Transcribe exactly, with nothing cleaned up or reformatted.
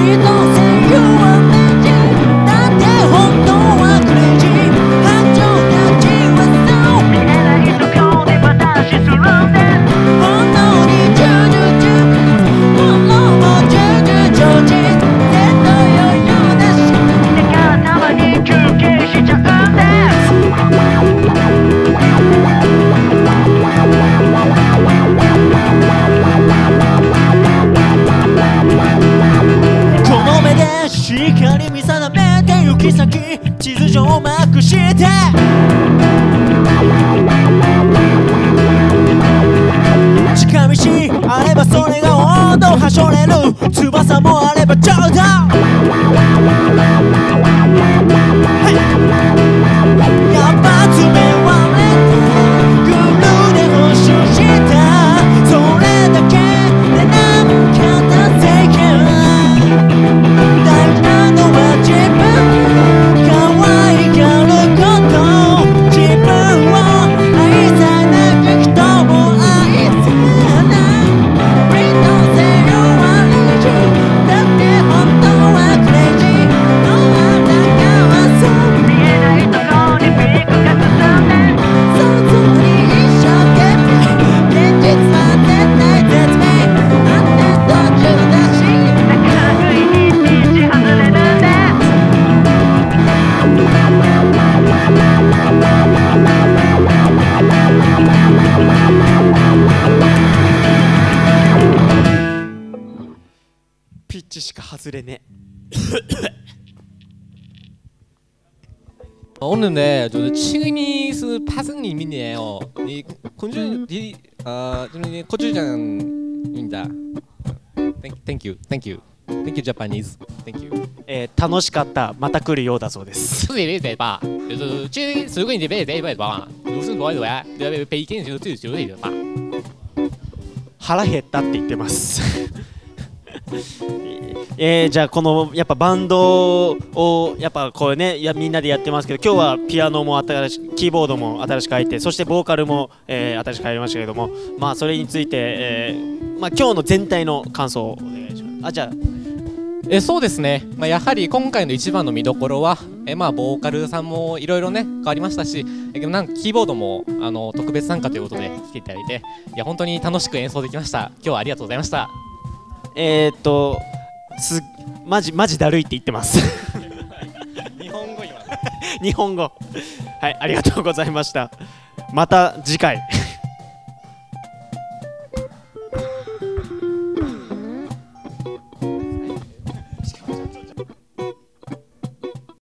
光見定めて行き先地図上マークして近道あればそれが王道はしょれる翼もあればちょうどやっぱ爪はれてグルーで補修したそれだけでなんか達成感大事なのは自分可愛がること自分を愛さなく人も愛せないWe don't say you are lazy だって本当は crazy のあなたはそう見えないところにピークが進んで想像に一生懸命現実は絶対絶命あって途中だしだから不意に道外れるんだピッチしか外れね 오늘은就是취미是发生里面的哦，你昆曲你呃就是科学장입니다。Thank thank you thank you thank you Japanese thank you。 えー、楽しかったまた来るようだそうです。 自己别吧，就是这如果你别别别吧，如是多多呀，别别一天就就就得吧。 腹減ったって言ってます。えー、じゃあこのやっぱバンドをやっぱこうねやみんなでやってますけど今日はピアノも新しキーボードも新しく入ってそしてボーカルも、えー、新しく入りましたけどもまあそれについて、えーまあ、今日の全体の感想をお願いします。あじゃあえそうですね、まあ、やはり今回の一番の見どころはえ、まあ、ボーカルさんもいろいろね変わりましたしえなんかキーボードもあの特別参加ということで来ていただいていや本当に楽しく演奏できました。今日はありがとうございました。 えー、っとすマジマジだるいって言ってます日本語今日本語はいありがとうございました。また次回